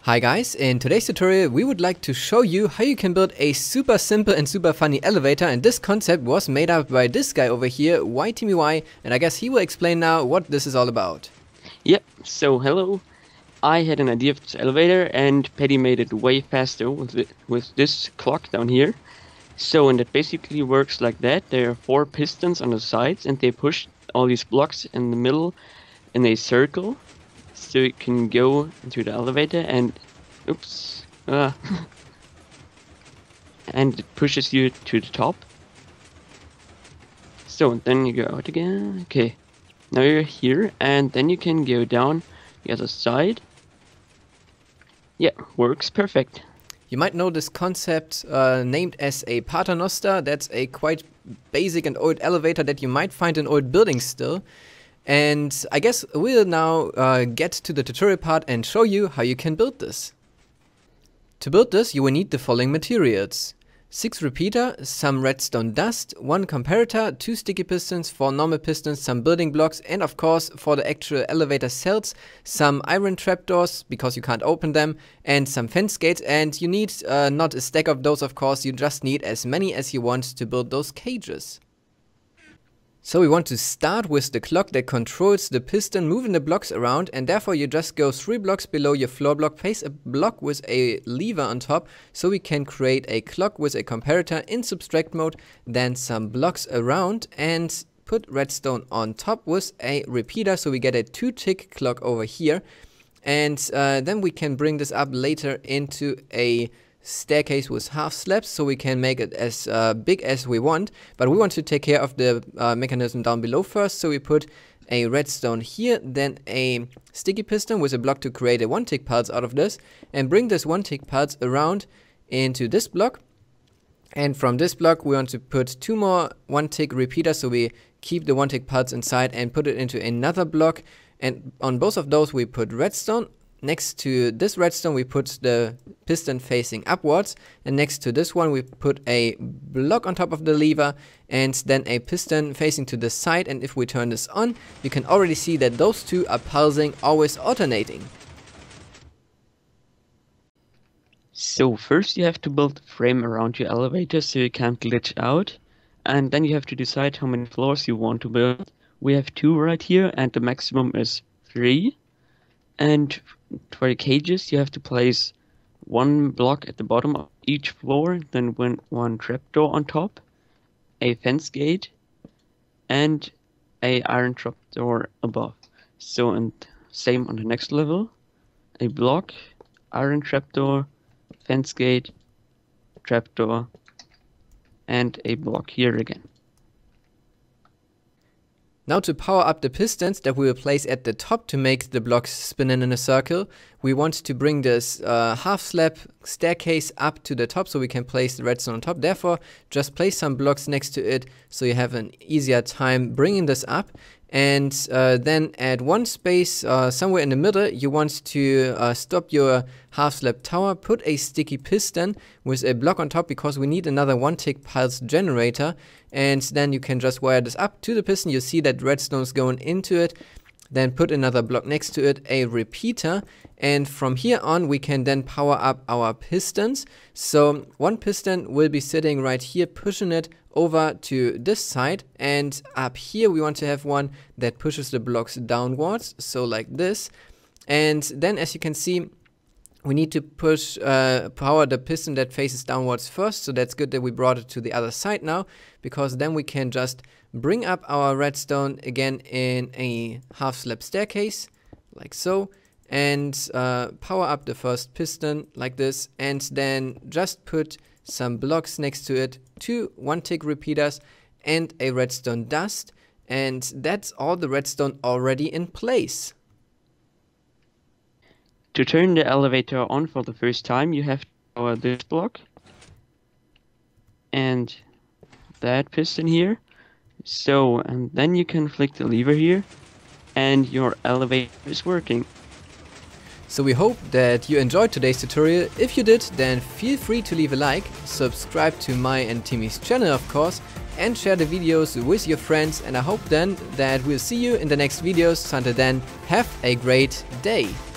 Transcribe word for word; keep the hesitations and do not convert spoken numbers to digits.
Hi guys, in today's tutorial we would like to show you how you can build a super simple and super funny elevator, and this concept was made up by this guy over here, Y T M Y, and I guess he will explain now what this is all about. Yep, so hello. I had an idea for this elevator and Petty made it way faster with, it, with this clock down here. So, and it basically works like that. There are four pistons on the sides and they push all these blocks in the middle in a circle. So you can go into the elevator and, oops, uh, and it pushes you to the top. So then you go out again. Okay, now you're here, and then you can go down the other side. Yeah, works perfect. You might know this concept uh, named as a Paternoster. That's a quite basic and old elevator that you might find in old buildings still. And I guess we'll now uh, get to the tutorial part and show you how you can build this. To build this, you will need the following materials: six repeater, some redstone dust, one comparator, two sticky pistons, four normal pistons, some building blocks, and of course for the actual elevator cells, some iron trapdoors because you can't open them, and some fence gates. And you need uh, not a stack of those, of course, you just need as many as you want to build those cages. So we want to start with the clock that controls the piston moving the blocks around, and therefore you just go three blocks below your floor block, place a block with a lever on top, so we can create a clock with a comparator in subtract mode, then some blocks around, and put redstone on top with a repeater, so we get a two tick clock over here. And uh, then we can bring this up later into a staircase with half slabs, so we can make it as uh, big as we want, but we want to take care of the uh, mechanism down below first. So we put a redstone here, then a sticky piston with a block to create a one tick pulse out of this, and bring this one tick pulse around into this block. And from this block we want to put two more one tick repeaters, so we keep the one tick pulse inside and put it into another block, and on both of those we put redstone. Next to this redstone we put the piston facing upwards, and next to this one we put a block on top of the lever, and then a piston facing to the side. And if we turn this on, you can already see that those two are pulsing, always alternating. So first you have to build a frame around your elevator so you can't glitch out, and then you have to decide how many floors you want to build. We have two right here and the maximum is three. And for the cages, you have to place one block at the bottom of each floor, then one, one trapdoor on top, a fence gate, and a iron trapdoor above. So, and same on the next level, a block, iron trapdoor, fence gate, trapdoor, and a block here again. Now to power up the pistons that we will place at the top to make the blocks spinning in a circle, we want to bring this uh, half slab staircase up to the top so we can place the redstone on top. Therefore, just place some blocks next to it so you have an easier time bringing this up. And uh, then at one space, uh, somewhere in the middle, you want to uh, stop your half slab tower, put a sticky piston with a block on top because we need another one tick pulse generator. And then you can just wire this up to the piston. You see that redstone is going into it. Then put another block next to it, a repeater, and from here on we can then power up our pistons. So one piston will be sitting right here, pushing it over to this side, and up here we want to have one that pushes the blocks downwards, so like this. And then as you can see, we need to push uh, power the piston that faces downwards first, so that's good that we brought it to the other side now, because then we can just bring up our redstone again in a half slab staircase, like so, and uh, power up the first piston like this, and then just put some blocks next to it, two one tick repeaters and a redstone dust, and that's all the redstone already in place. To turn the elevator on for the first time, you have to power this block and that piston here. So, and then you can flick the lever here and your elevator is working. So we hope that you enjoyed today's tutorial. If you did, then feel free to leave a like, subscribe to my and Timmy's channel of course, and share the videos with your friends, and I hope then that we'll see you in the next videos. So until then, have a great day.